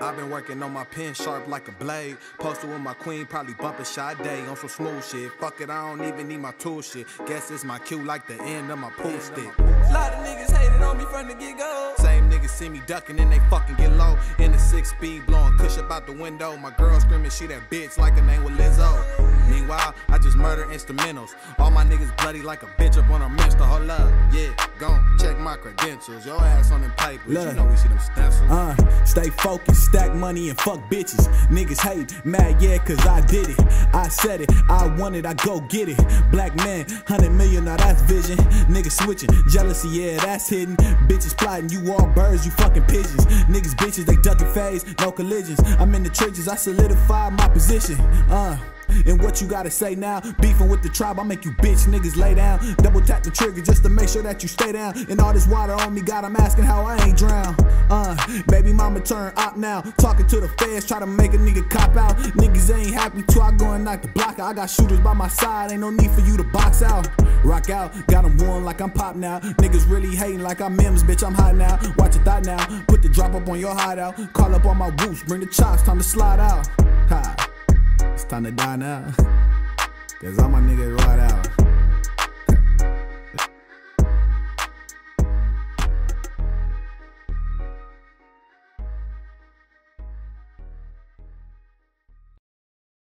I've been working on my pen sharp like a blade. Posted with my queen, probably bumping Sade on some smooth shit. Fuck it, I don't even need my tool shit. Guess it's my cue like the end of my pool stick. Lot of niggas hated on me from the get-go. Same niggas see me ducking and they fucking get low. In the 6-speed, blowing kush about the window. My girl screaming she that bitch like her name was Lizzo. Meanwhile, I just murder instrumentals. All my niggas bloody like a bitch up on a menstrual. Hold up, yeah, gon' check my credentials. Your ass on them papers, you know we see them stencils. Stay focused, stack money and fuck bitches. Niggas hate, mad yeah, cause I did it. I said it, I want it, I go get it. Black man, 100 million, now that's vision. Niggas switching, jealousy, yeah, that's hidden. Bitches plotting, you all birds, you fucking pigeons. Niggas bitches, they ducking phase, no collisions. I'm in the trenches, I solidify my position. And what you gotta say now? Beefing with the tribe, I make you bitch niggas lay down. Double tap the trigger just to make sure that you stay down. And all this water on me, God, I'm asking how I ain't drown. Baby mama turn op now. Talking to the feds, try to make a nigga cop out. Niggas ain't happy too, I go and knock the block out. I got shooters by my side, ain't no need for you to box out. Rock out, got them warm like I'm pop now. Niggas really hating like I'm Mims, bitch, I'm hot now. Watch your thought now, put the drop up on your hideout. Call up on my roots, bring the chops, time to slide out. It's time to die now, cause all my niggas ride out.